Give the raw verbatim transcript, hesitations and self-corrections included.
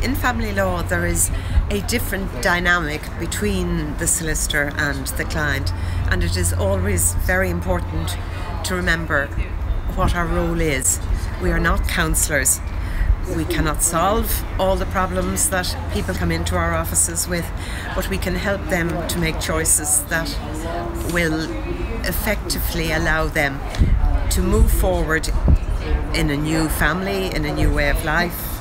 in family law there is a different dynamic between the solicitor and the client, and it is always very important to remember what our role is. We are not counsellors. We cannot solve all the problems that people come into our offices with, but we can help them to make choices that will effectively allow them to move forward in a new family, in a new way of life,